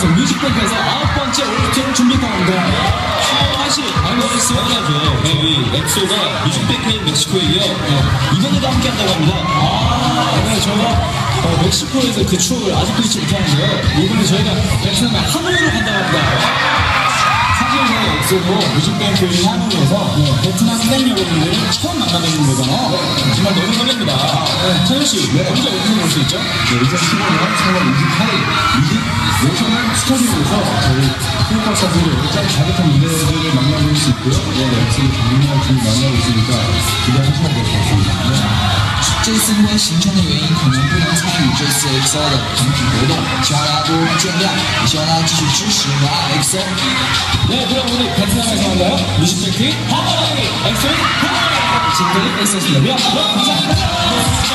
저 뮤직뱅크에서 9번째 올스트를 준비합니다. 사실 당연하죠. 이 엑소가 뮤직뱅크인 멕시코에 이어 이번에도 함께 한다고 합니다. 네, 저희가 멕시코에서 그 추억을 아직도 잊지 못하는데요. 이번에 저희가 베트남에 하노이로 간다고 합니다. 사실 저희 엑소도 뮤직뱅크인 하노이에서 베트남 팬 여러분들을 처음 만나뵙는 거잖아요. 정말 너무 설렙니다. 찬현씨, 언제 오픈을 올 수 있죠? 네, 2015년 3월 28일 뮤직 모션 스튜디오에서 저희 K-POP사들의 짱 자극한 무대들을 만나볼 수 있고요. 엑소의 정말 지금 만나고 있으니까 기대하시면 될 것 같습니다. 这次因为行程的原因，可能不能参与这次 EXO 的团体活动，希望大家多多见谅，也希望大家继续支持和爱 EXO。 네, 그럼 우리 베트남에서 만나요. 뮤직뱅크 하노이 엑소의 하노이 지금까지 엑소였습니다. 감사합니다.